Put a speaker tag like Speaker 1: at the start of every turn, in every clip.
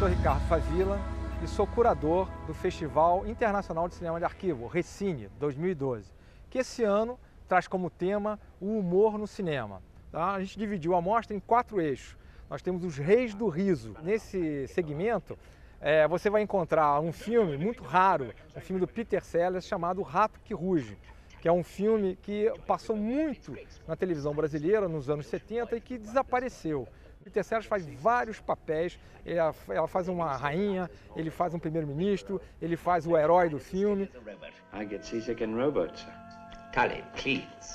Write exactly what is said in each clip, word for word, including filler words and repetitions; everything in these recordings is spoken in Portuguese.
Speaker 1: sou Ricardo Favila e sou curador do Festival Internacional de Cinema de Arquivo, Recine dois mil e doze, que esse ano traz como tema o humor no cinema. Tá? A gente dividiu a mostra em quatro eixos. Nós temos os Reis do Riso. Nesse segmento, é, você vai encontrar um filme muito raro, um filme do Peter Sellers chamado O Rato que Ruge, que é um filme que passou muito na televisão brasileira nos anos setenta e que desapareceu. Peter Sellers faz vários papéis, ela, ela faz uma rainha, ele faz um primeiro-ministro, ele faz o herói do filme.
Speaker 2: I get seasick in rowboats. Cully, please.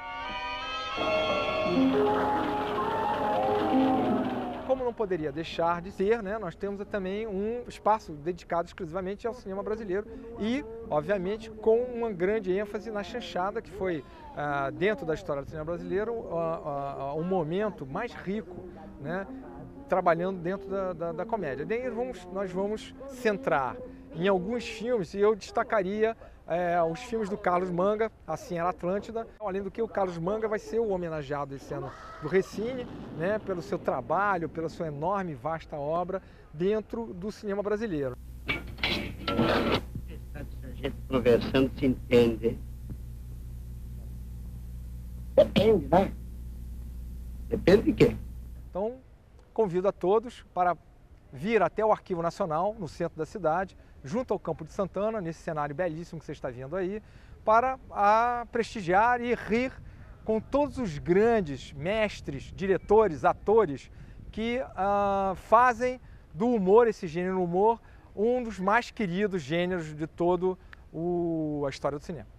Speaker 1: Como não poderia deixar de ser, né, nós temos também um espaço dedicado exclusivamente ao cinema brasileiro e, obviamente, com uma grande ênfase na chanchada, que foi, ah, dentro da história do cinema brasileiro, ah, ah, um momento mais rico, né, trabalhando dentro da, da, da comédia. Daí vamos, nós vamos centrar em alguns filmes, e eu destacaria é, os filmes do Carlos Manga, Assim Era Atlântida. Além do que, o Carlos Manga vai ser o homenageado esse ano do Recine, né, pelo seu trabalho, pela sua enorme e vasta obra dentro do cinema brasileiro.
Speaker 3: A gente conversando se entende. Depende, né? Depende de quê?
Speaker 1: Então, convido a todos para vir até o Arquivo Nacional, no centro da cidade, junto ao Campo de Santana, nesse cenário belíssimo que você está vendo aí, para a prestigiar e rir com todos os grandes mestres, diretores, atores que uh, fazem do humor, esse gênero humor, um dos mais queridos gêneros de toda a história do cinema.